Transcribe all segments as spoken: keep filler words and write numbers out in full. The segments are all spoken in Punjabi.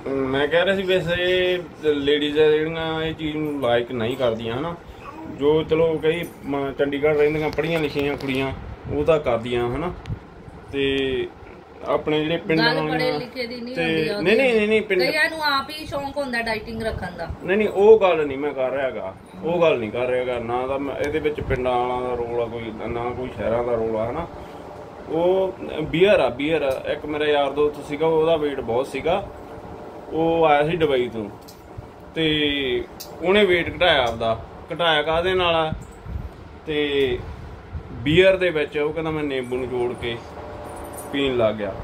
मैं कह रहा सी वैसे लेडीज़ ये चीज़ लाइक नहीं करदियां है ना, जो चलो कई चंडीगढ़ रहिंदियां पढ़ियां लिखियां कुड़ियां वो तो करदियां है ना, ते अपने ਜਿਹੜੇ ਪਿੰਡਾਂ ਨੂੰ ਪੜ੍ਹੇ ਲਿਖੇ ਦੀ ਨਹੀਂ ਹੁੰਦੀ ਆ। ਨਹੀਂ ਨਹੀਂ ਨਹੀਂ ਪਿੰਡ ਕਈਆਂ ਨੂੰ ਆਪ ਹੀ ਸ਼ੌਂਕ ਹੁੰਦਾ ਡਾਈਟਿੰਗ ਰੱਖਣ ਦਾ। ਨਹੀਂ ਨਹੀਂ ਉਹ ਗੱਲ ਨਹੀਂ ਮੈਂ ਕਰ ਰਿਹਾਗਾ, ਉਹ ਗੱਲ ਨਹੀਂ ਕਰ ਰਿਹਾਗਾ ਨਾ ਤਾਂ ਇਹਦੇ ਵਿੱਚ ਪਿੰਡਾਂ ਵਾਲਾਂ ਦਾ ਰੋਲ ਆ ਕੋਈ, ਨਾ ਕੋਈ ਸ਼ਹਿਰਾਂ ਦਾ ਰੋਲ ਆ ਹੈ ਨਾ। ਉਹ ਬੀਅਰ ਆ ਬੀਅਰ ਇੱਕ ਮੇਰਾ ਯਾਰ ਦੋਸਤ ਸੀਗਾ, ਉਹਦਾ weight ਬਹੁਤ ਸੀਗਾ, ਉਹ ਆਇਆ ਸੀ ਦੁਬਈ ਤੋਂ ਤੇ ਉਹਨੇ weight ਘਟਾਇਆ, ਆਪਦਾ ਘਟਾਇਆ ਕਾਹਦੇ ਨਾਲ ਤੇ ਬੀਅਰ ਦੇ ਵਿੱਚ ਉਹ ਕਹਿੰਦਾ ਮੈਂ ਨਿੰਬੂ ਨੂੰ ਜੋੜ ਕੇ ਪੀਣ ਲੱਗ ਗਿਆ,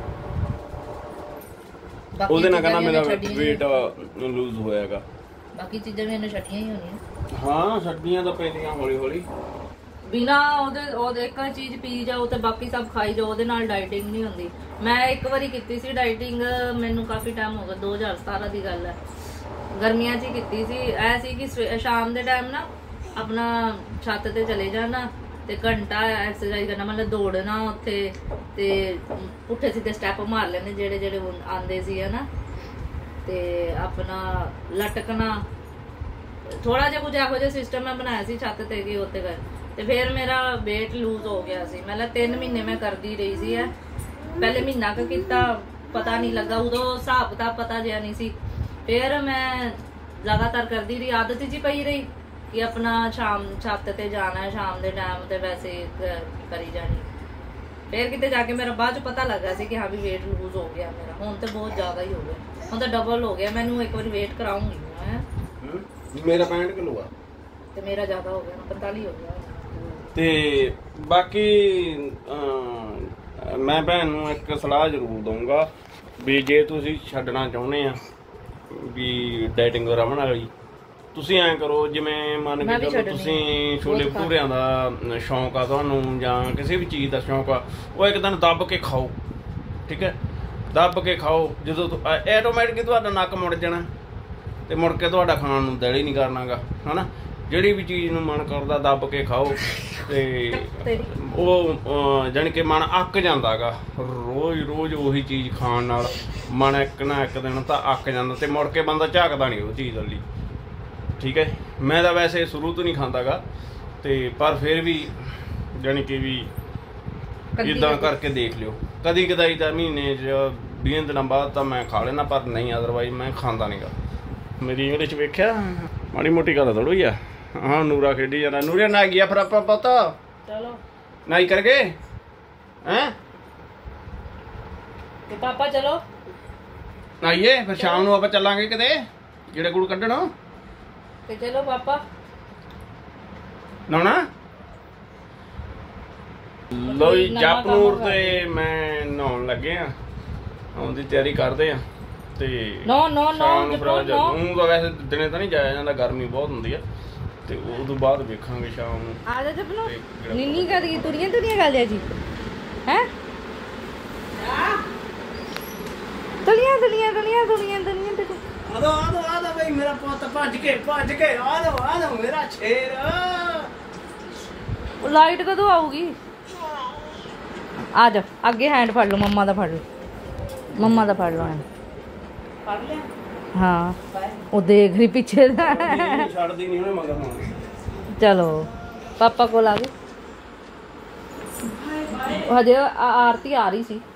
ਉਹਦੇ ਨਾਲ ਕਹਿੰਦਾ ਮੇਰਾ weight ਲੂਜ਼ ਹੋਇਆਗਾ। ਬਾਕੀ ਚੀਜ਼ਾਂ ਵੀ ਇਹਨੇ ਛੱਡੀਆਂ ਹੀ ਹੋਣੀਆਂ। ਹਾਂ ਛੱਡੀਆਂ ਤਾਂ ਪੈਂਦੀਆਂ ਹੌਲੀ ਹੌਲੀ, ਬਿਨਾ ਉਹਦੇ ਉਹਦੇ ਇੱਕ ਚੀਜ਼ ਪੀ ਜਾਓ ਤੇ ਬਾਕੀ ਸਭ ਖਾਈ ਜਾਓ, ਉਹਦੇ ਨਾਲ ਡਾਈਟਿੰਗ ਨਹੀਂ ਹੁੰਦੀ। ਮੈਂ ਇੱਕ ਵਾਰੀ ਕੀਤੀ ਸੀ ਡਾਈਟਿੰਗ, ਮੈਨੂੰ ਕਾਫੀ ਟਾਈਮ ਹੋ ਗਿਆ, ਦੋ ਹਜ਼ਾਰ ਸਤਾਰਾਂ ਦੀ ਗੱਲ ਹੈ, ਗਰਮੀਆਂ 'ਚ ਹੀ ਕੀਤੀ ਸੀ। ਐ ਸੀ ਕਿ ਸ਼ਾਮ ਦੇ ਟਾਈਮ ਨਾ ਆਪਣਾ ਛੱਤ ਤੇ ਚਲੇ ਜਾਣਾ ਤੇ ਘੰਟਾ ਐਕਸਰਸਾਈਜ਼ ਕਰਨਾ, ਮਤਲਬ ਦੌੜਨਾ ਉੱਥੇ ਤੇ ਪੁੱਠੇ ਸਿੱਧੇ ਸਟੈਪ ਮਾਰ ਲੈਣੇ ਜਿਹੜੇ ਜਿਹੜੇ ਆਉਂਦੇ ਸੀ ਹੈ ਨਾ, ਤੇ ਆਪਣਾ ਲਟਕਣਾ, ਥੋੜਾ ਜਿਹਾ ਕੁਝ ਇਹੋ ਜਿਹਾ ਸਿਸਟਮ ਮੈਂ ਬਣਾਇਆ ਸੀ ਛੱਤ ਤੇ ਕਿ ਉੱਤੇ ਕਰ, ਤੇ ਫਿਰ ਮੇਰਾ weight ਲੂਜ਼ ਹੋ ਗਿਆ ਸੀ। ਮਤਲਬ ਤਿੰਨ ਮਹੀਨੇ ਮੈਂ ਕਰਦੀ ਰਹੀ ਸੀ ਹੈ, ਪਹਿਲੇ ਮਹੀਨਾ ਕੁ ਕੀਤਾ ਪਤਾ ਨਹੀਂ ਲੱਗਾ, ਉਦੋਂ ਹਿਸਾਬ ਕਿਤਾਬ ਪਤਾ ਜਿਹਾ ਨਹੀਂ ਸੀ। ਫਿਰ ਮੈਂ ਲਗਾਤਾਰ ਕਰਦੀ ਰਹੀ, ਆਦਤ ਜੀ ਪਈ ਰਹੀ ਕਿ ਆਪਣਾ ਸ਼ਾਮ ਛੱਤ ਤੇ ਜਾਣਾ ਸ਼ਾਮ ਦੇ ਟਾਈਮ ਤੇ ਵੈਸੇ ਕਰੀ ਜਾਣੀ। ਫਿਰ ਕਿਤੇ ਜਾ ਕੇ ਮੇਰਾ ਬਾਅਦ ਚ ਪਤਾ ਲੱਗਾ ਸੀ ਕਿ ਹਾਂ ਵੀ weight ਲੂਜ਼ ਹੋ ਗਿਆ ਮੇਰਾ, ਹੁਣ ਤੇ ਬਹੁਤ ਜ਼ਿਆਦਾ ਹੀ ਹੋ ਗਿਆ, ਹੁਣ ਤਾਂ ਡਬਲ ਹੋ ਗਿਆ। ਮੈਨੂੰ ਇੱਕ ਵਾਰੀ weight ਕਰਾਉਂਗੀ ਮੈਂ, ਮੇਰਾ ਪੈਂਹਠ ਕਿਲੋ ਆ ਤੇ ਮੇਰਾ ਜ਼ਿਆਦਾ ਹੋ ਗਿਆ, ਪੰਤਾਲੀ ਹੋ ਗਿਆ। ਤੇ ਬਾਕੀ ਮੈਂ ਭੈਣ ਨੂੰ ਇੱਕ ਸਲਾਹ ਜ਼ਰੂਰ ਦਊਂਗਾ ਵੀ ਜੇ ਤੁਸੀਂ ਛੱਡਣਾ ਚਾਹੁੰਦੇ ਆ ਵੀ ਡਾਈਟਿੰਗ ਰਮਣ ਵਾਲੀ, ਤੁਸੀਂ ਐਂ ਕਰੋ ਜਿਵੇਂ ਮੰਨ ਕੇ ਚਲੋ ਤੁਸੀਂ ਛੋਲੇ ਭਟੂਰਿਆਂ ਦਾ ਸ਼ੌਂਕ ਆ ਤੁਹਾਨੂੰ ਜਾਂ ਕਿਸੇ ਵੀ ਚੀਜ਼ ਦਾ ਸ਼ੌਂਕ ਆ, ਉਹ ਇੱਕ ਦਿਨ ਦੱਬ ਕੇ ਖਾਓ, ਠੀਕ ਹੈ, ਦੱਬ ਕੇ ਖਾਓ, ਜਦੋਂ ਆਟੋਮੈਟਿਕ ਤੁਹਾਡਾ ਨੱਕ ਮੁੜ ਜਾਣਾ ਤੇ ਮੁੜ ਕੇ ਤੁਹਾਡਾ ਖਾਣ ਨੂੰ ਦਿਲ ਹੀ ਨਹੀਂ ਕਰਨਾਗਾ ਹੈ ਨਾ। ਜਿਹੜੀ ਵੀ ਚੀਜ਼ ਨੂੰ ਮਨ ਕਰਦਾ ਦੱਬ ਕੇ ਖਾਓ ਤੇ ਉਹ ਜਾਣੀ ਕਿ ਮਨ ਅੱਕ ਜਾਂਦਾ ਗਾ, ਰੋਜ਼ ਰੋਜ਼ ਉਹੀ ਚੀਜ਼ ਖਾਣ ਨਾਲ ਮਨ ਇੱਕ ਨਾ ਇੱਕ ਦਿਨ ਤਾਂ ਅੱਕ ਜਾਂਦਾ ਤੇ ਮੁੜ ਕੇ ਬੰਦਾ ਝਾਕਦਾ ਨਹੀਂ ਉਹ ਚੀਜ਼ ਵੱਲ, ਠੀਕ ਹੈ। ਮੈਂ ਤਾਂ ਵੈਸੇ ਸ਼ੁਰੂ ਤੋਂ ਨਹੀਂ ਖਾਂਦਾ ਗਾ, ਤੇ ਪਰ ਫਿਰ ਵੀ ਜਾਣੀ ਕਿ ਵੀ ਇੱਦਾਂ ਕਰਕੇ ਦੇਖ ਲਿਓ, ਕਦੀ ਕਦਾਈ ਤਾਂ ਮਹੀਨੇ 'ਚ ਵੀਹ ਦਿਨਾਂ ਬਾਅਦ ਤਾਂ ਮੈਂ ਖਾ ਲੈਣਾ, ਪਰ ਨਹੀਂ ਅਦਰਵਾਈਜ਼ ਮੈਂ ਖਾਂਦਾ ਨਹੀਂ ਗਾ। ਮੇਰੀ ਇੰਗਲਿਸ਼ ਵੇਖਿਆ ਮਾੜੀ ਮੋਟੀ ਗੱਲ ਥੋੜ੍ਹੀ ਹੀ ਆ। ਹਾਂ ਨੂਰਾ ਖੇਡੀ ਜਾਂਦਾ, ਨੂਰੇ ਨਾ ਗਿਆ ਫਿਰ ਆਪਾਂ ਪਤਾ ਚਲੋ ਨਾਈ ਕਰਕੇ ਹੈਂ ਤੇ ਪਾਪਾ ਚਲੋ ਨਾਈਏ, ਫਿਰ ਸ਼ਾਮ ਨੂੰ ਆਪਾਂ ਚੱਲਾਂਗੇ ਕਿਤੇ ਜਿਹੜੇ ਗੁੜ ਕੱਢਣ ਤੇ ਚਲੋ ਪਾਪਾ ਨਹਾਉਣਾ। ਲੋ ਜੀ ਜਪਨੂਰ ਤੇ ਮੈਂ ਨਹਾਉਣ ਲੱਗੇ ਆ, ਆਉਣ ਦੀ ਤਿਆਰੀ ਕਰਦੇ ਆ ਤੇ ਨੋ ਨੋ ਨੋ ਉਹ ਤਾਂ ਵੈਸੇ ਦਿਨੇ ਤਾਂ ਨਹੀਂ ਜਾਇਆ ਜਾਂਦਾ, ਗਰਮੀ ਬਹੁਤ ਹੁੰਦੀ ਆ, ਤੇ ਉਹ ਤੋਂ ਬਾਅਦ ਵੇਖਾਂਗੇ ਸ਼ਾਮ ਨੂੰ। ਆ ਜਾ ਜਪਨੂ ਨੀਨੀ ਕਰ ਗਈ ਤੁਰੀਆਂ ਤੁਰੀਆਂ ਕਰ ਲਿਆ ਜੀ ਹੈ, ਤਲੀਆਂ ਤਲੀਆਂ ਤਲੀਆਂ ਤਲੀਆਂ ਤਲੀਆਂ ਤੇ ਆਦੋ ਆਦੋ ਆਦੋ ਬਈ ਮੇਰਾ ਪੁੱਤ ਭੱਜ ਕੇ ਭੱਜ ਕੇ ਆਦੋ ਆਦੋ ਮੇਰਾ ਸ਼ੇਰ। ਉਹ ਲਾਈਟ ਕਦੋਂ ਆਊਗੀ? ਆ ਜਾ ਅੱਗੇ ਹੈਂਡ ਫੜ ਲਓ, ਮੰਮਾ ਦਾ ਫੜ ਲਓ, ਮੰਮਾ ਦਾ ਫੜ ਲਓ ਹੈਂਡ। ਫੜ ਲਿਆ? ਹਾਂ ਉਹ ਦੇਖ ਰਹੀ ਪਿੱਛੇ ਦਾ, ਛੱਡਦੀ ਨਹੀਂ ਉਹਨੇ ਮਗਰ ਹੁਣ। ਚਲੋ ਪਾਪਾ ਕੋਲ ਆ ਗਏ, ਹਜੇ ਆਰਤੀ ਆ ਰਹੀ ਸੀ।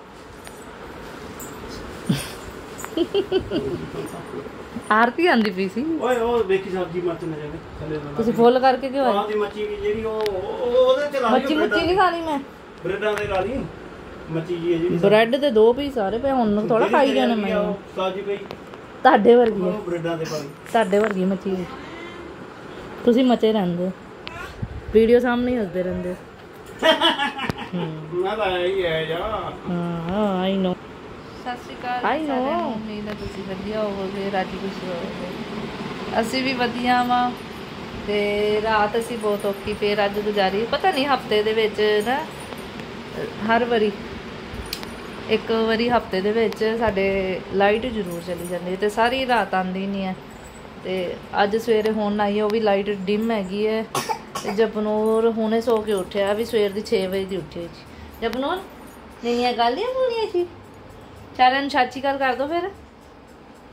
ਆਰਤੀ ਆਂਦੀ ਪਈ ਸੀ। ਓਏ ਉਹ ਵੇਖੀ ਸਬਜ਼ੀ ਮੱਚ ਨਾ ਜਾਵੇ ਥੱਲੇ ਨਾ। ਤੁਸੀਂ ਫੁੱਲ ਕਰਕੇ ਕਿਉਂ ਆਏ? ਆਹ ਦੀ ਮੱਛੀ ਜਿਹੜੀ ਉਹ ਉਹਦੇ ਤੇ ਲਾ ਲਈ, ਮੱਛੀ ਮੁੱਛੀ ਨਹੀਂ ਖਾਣੀ ਮੈਂ, ਬ੍ਰੈਡਾਂ ਤੇ ਲਾ ਲਈ ਮੱਛੀ ਜੀ ਜਿਹੜੀ। ਬ੍ਰੈਡ ਤੇ ਦੋ ਪੀਸ ਸਾਰੇ ਪਏ, ਹੁਣ ਥੋੜਾ ਖਾਈ ਜਾਣੇ ਮੈਂ। ਸਬਜ਼ੀ ਪਈ ਤੁਹਾਡੇ ਵਰਗੀ ਹੈ, ਬ੍ਰੈਡਾਂ ਤੇ ਪਾਈ ਤੁਹਾਡੇ ਵਰਗੀ ਮੱਛੀ, ਤੁਸੀਂ ਮਚੇ ਰਹਿੰਦੇ ਵੀਡੀਓ ਸਾਹਮਣੇ ਹੱਸਦੇ ਰਹਿੰਦੇ। ਮੈਂ ਤਾਂ ਇਹੀ ਹੈ ਜਾ। ਹਾਂ ਆਈ ਨੋ। ਸਤਿ ਸ਼੍ਰੀ ਅਕਾਲ ਆਈ ਨੋ, ਉਮੀਦ ਹੈ ਤੁਸੀਂ ਵਧੀਆ ਹੋਵੋਗੇ, ਰਾਜੀ ਖੁਸ਼ੀ ਹੋਵੋਗੇ। ਅਸੀਂ ਵੀ ਵਧੀਆ ਵਾਂ, ਤੇ ਰਾਤ ਅਸੀਂ ਬਹੁਤ ਔਖੀ ਫੇਰ ਅੱਜ ਗੁਜ਼ਾਰੀ। ਪਤਾ ਨਹੀਂ ਹਫਤੇ ਦੇ ਵਿੱਚ ਨਾ ਹਰ ਵਾਰੀ ਇੱਕ ਵਾਰੀ ਹਫਤੇ ਦੇ ਵਿੱਚ ਸਾਡੇ ਲਾਈਟ ਜ਼ਰੂਰ ਚਲੀ ਜਾਂਦੀ ਹੈ ਤੇ ਸਾਰੀ ਰਾਤ ਆਉਂਦੀ ਨਹੀਂ ਹੈ। ਤੇ ਅੱਜ ਸਵੇਰੇ ਹੁਣ ਆਈ ਹੈ, ਉਹ ਵੀ ਲਾਈਟ ਡਿਮ ਹੈਗੀ ਹੈ। ਤੇ ਜਪਨੂਰ ਹੁਣੇ ਸੋ ਕੇ ਉੱਠਿਆ, ਵੀ ਸਵੇਰ ਦੀ ਛੇ ਵਜੇ ਦੀ ਉੱਠੀ ਹੋਈ ਸੀ। ਜਪਨੂਰ ਨਹੀਂ ਇਹ ਗੱਲ ਹੀ ਬੋਲੀ ਸੀ। ਚਰਨ ਚਾਚੀ ਗੱਲ ਕਰ ਦੋ ਫਿਰ।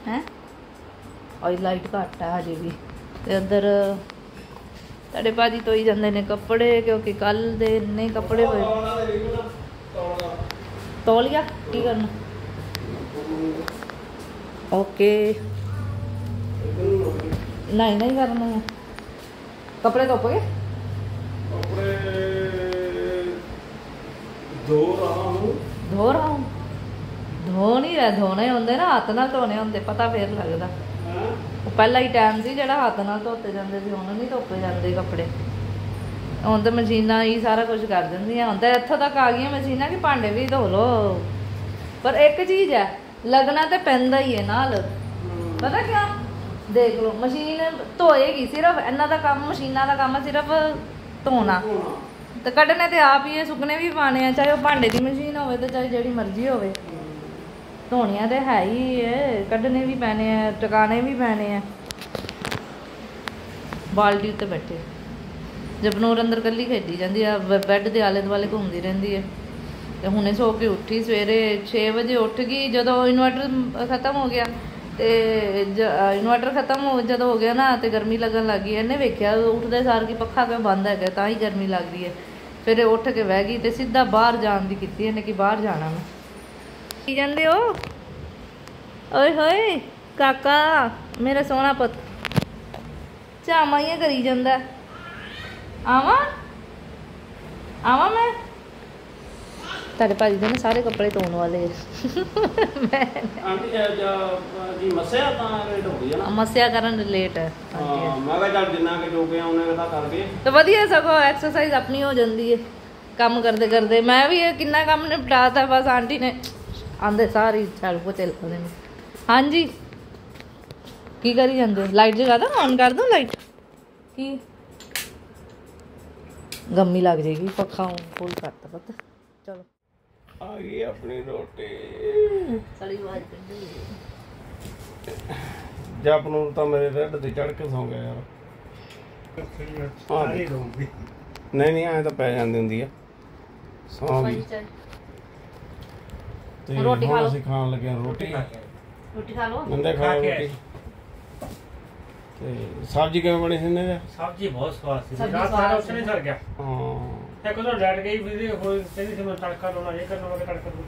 ਹੈ ਔਰ ਲਾਈਟ ਘੱਟ ਆ ਹਜੇ ਵੀ। ਤੇ ਅੰਦਰ ਤੁਹਾਡੇ ਭਾਜੀ ਧੋਈ ਜਾਂਦੇ ਨੇ ਕੱਪੜੇ ਕਿਉਂਕਿ ਕੱਲ ਦੇ ਇੰਨੇ ਕੱਪੜੇ ਹੋਏ। ਤੌਲੀਆ ਕੀ ਕਰਨਾ? ਓਕੇ ਨਹੀਂ ਨਹੀਂ ਕਰਨਾ ਹੈ। ਕੱਪੜੇ ਧੁੱਪ ਗਏ? ਕੱਪੜੇ ਧੋ ਰਹਾ ਹੂੰ। ਧੋ ਰਹਾ ਹੂੰ? ਧੋ ਨਹੀਂ ਰਿਹਾ, ਧੋਣੇ ਹੁੰਦੇ ਨਾ ਹੱਥ ਨਾਲ ਧੋਣੇ ਹੁੰਦੇ, ਪਤਾ ਫੇਰ ਲੱਗਦਾ। ਉਹ ਪਹਿਲਾਂ ਹੀ ਟਾਈਮ ਸੀ ਜਿਹੜਾ ਹੱਥ ਨਾਲ ਧੋਤੇ ਜਾਂਦੇ ਸੀ, ਹੁਣ ਨਹੀਂ ਧੋਪੇ ਜਾਂਦੇ ਕੱਪੜੇ। ਹੁਣ ਤਾਂ ਮਸ਼ੀਨਾਂ ਹੀ ਸਾਰਾ ਕੁਝ ਕਰ ਦਿੰਦੀਆਂ। ਹੁਣ ਤਾਂ ਇੱਥੋਂ ਤੱਕ ਆ ਗਈਆਂ ਮਸ਼ੀਨਾਂ ਕਿ ਭਾਂਡੇ ਵੀ ਧੋ ਲਓ। ਪਰ ਇੱਕ ਚੀਜ਼ ਹੈ, ਲੱਗਣਾ ਤਾਂ ਪੈਂਦਾ ਹੀ ਹੈ ਨਾਲ। ਪਤਾ ਕਿਆ, ਦੇਖ ਲਓ ਮਸ਼ੀਨ ਧੋਏਗੀ, ਸਿਰਫ ਇਹਨਾਂ ਦਾ ਕੰਮ, ਮਸ਼ੀਨਾਂ ਦਾ ਕੰਮ ਸਿਰਫ ਧੋਣਾ ਤੇ ਕੱਢਣੇ ਤੇ ਆਪ ਹੀ, ਸੁੱਕਣੇ ਵੀ ਪਾਣੇ ਆ, ਚਾਹੇ ਉਹ ਭਾਂਡੇ ਦੀ ਮਸ਼ੀਨ ਹੋਵੇ ਤੇ ਚਾਹੇ ਜਿਹੜੀ ਮਰਜ਼ੀ ਹੋਵੇ। ਧੋਣੀਆਂ ਤੇ ਹੈ ਹੀ ਹੈ, ਕੱਢਣੇ ਵੀ ਪੈਣੇ ਆ, ਟਿਕਾਣੇ ਵੀ ਪੈਣੇ ਆ। ਬਾਲਟੀ ਉੱਤੇ ਬੈਠੇ ਜਪਨੂਰ ਅੰਦਰ ਕੱਲੀ ਖੇਡੀ ਜਾਂਦੀ ਆ, ਬੈੱਡ ਦੇ ਆਲੇ ਦੁਆਲੇ ਘੁੰਮਦੀ ਰਹਿੰਦੀ ਹੈ। ਤੇ ਹੁਣੇ ਸੋ ਕੇ ਉੱਠੀ, ਸਵੇਰੇ ਛੇ ਵਜੇ ਉੱਠ ਗਈ। ਜਦੋਂ ਇਨਵਰਟਰ ਖਤਮ ਹੋ ਗਿਆ ਤੇ ਇਨਵਰਟਰ ਖਤਮ ਹੋ ਜਦੋਂ ਹੋ ਗਿਆ ਨਾ ਤੇ ਗਰਮੀ ਲੱਗਣ ਲੱਗ ਗਈ। ਇਹਨੇ ਵੇਖਿਆ ਉੱਠਦੇ ਸਾਰ ਕਿ ਪੱਖਾ ਕਿਉਂ ਬੰਦ ਹੈਗਾ, ਤਾਂ ਹੀ ਗਰਮੀ ਲੱਗ ਰਹੀ ਹੈ। ਫਿਰ ਉੱਠ ਕੇ ਬਹਿ ਗਈ ਤੇ ਸਿੱਧਾ ਬਾਹਰ ਜਾਣ ਦੀ ਕੀਤੀ ਇਹਨੇ ਕਿ ਬਾਹਰ ਜਾਣਾ ਮੈਂ। ਕੀ ਜਾਂਦੇ ਹੋ? ਓਏ ਹੋਏ ਕਾਕਾ ਮੇਰਾ ਸੋਹਣਾ ਪੁੱਤ, ਝਾਮਾਈਆਂ ਕਰੀ ਜਾਂਦਾ। ਆਵਾਂ ਆਵਾਂ ਮੈਂ? ਤੁਹਾਡੇ ਭਾਜੀ ਦੇ ਨਾ ਸਾਰੇ ਕੱਪੜੇ ਧੋਣ ਵਾਲੇ। ਮੈਂ ਆਂਟੀ ਜੀ ਮਸਿਆ ਤਾਂ ਲੇਟ ਹੋ ਗਈ ਨਾ। ਮਸਿਆ ਕਰਨ ਲੇਟ ਹੈ। ਹਾਂ ਮੈਂ ਕਿਹਾ ਚੱਲ ਜਿੰਨਾ ਕਿ ਜੋ ਪਿਆ ਉਹਨੇ ਦਾ ਕਰਕੇ ਤੇ ਵਧੀਆ, ਸਗੋਂ ਐਕਸਰਸਾਈਜ਼ ਆਪਣੀ ਹੋ ਜਾਂਦੀ ਹੈ ਕੰਮ ਕਰਦੇ ਕਰਦੇ। ਮੈਂ ਵੀ ਕਿੰਨਾ ਕੰਮ ਨਿਪਟਾਤਾ, ਬਸ ਆਂਟੀ ਨੇ ਆਂਦੇ ਸਾਰੀ ਝਾੜੂ ਪੋਚੇ ਲਾਉਂਦੇ ਨੇ। ਹਾਂਜੀ ਕੀ ਕਰੀ ਜਾਂਦੇ? ਲਾਈਟ ਜਗਾ ਦੋ, ਔਨ ਕਰ ਦੋ ਲਾਈਟ। ਕੀ ਗੰਮੀ ਲੱਗ ਜਾਏਗੀ, ਪੱਖਾ ਫੁੱਲ ਕਰਤਾ ਪਤਾ। ਚਲੋ ਆ ਗਈ ਆਪਣੀ ਰੋਟੀ। ਸਾਰੀ ਆਵਾਜ਼ ਕੱਢੀ ਜਪ ਨੂੰ ਤਾਂ ਮੇਰੇ ਢਿੱਡ ਤੇ ਚੜ ਕੇ ਸੌਂ ਗਿਆ ਯਾਰ। ਹਾਂ ਨਹੀਂ ਨਹੀਂ ਐਂ ਤਾਂ ਪੈ ਜਾਂਦੀ ਹੁੰਦੀ ਆ। ਸੌਂ ਗਈ ਤੇ ਰੋਟੀ ਖਾ ਹੁਣ ਲਓ। ਅਸੀਂ ਖਾਣ ਲੱਗੇ ਹਾਂ ਰੋਟੀ। ਰੋਟੀ ਖਾ ਲਓ। ਨੰਦੇ ਖਾ ਰੋਟੀ। ਤੇ ਸਬਜ਼ੀ ਕਿਵੇਂ ਬਣੀ ਸੀ ਇਹਨਾਂ ਦੀ? ਸਬਜ਼ੀ ਬਹੁਤ ਸਵਾਦ ਸੀ। ਸਬਜ਼ੀ ਰਾਤ ਸਵਾਦ ਸਾਰਾ ਉਸ ਨੇ ਸਰ ਗਿਆ। ਹਾਂ ਇੱਕ ਉਦੋਂ ਡੈਟ ਗਈ ਵੀ ਹੋਈ ਕਹਿੰਦੀ ਸੀ ਮੈਂ ਤੜਕਾ ਲਾਉਣਾ, ਇਹ ਕਰਨਾ, ਮੈਂ ਤੜਕਾ